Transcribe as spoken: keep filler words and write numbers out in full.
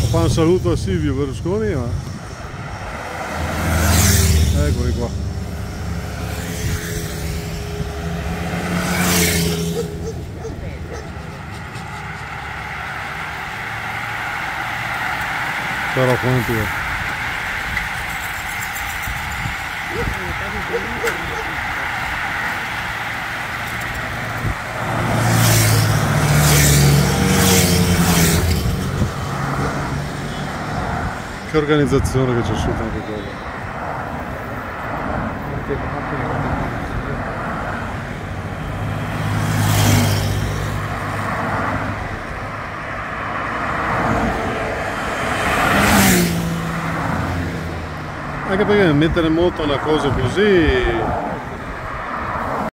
Fa un saluto a Silvio Berlusconi, ma... eccoli qua. Però quanti è? Che organizzazione che c'è su tante cose. Anche perché mettere in moto una cosa così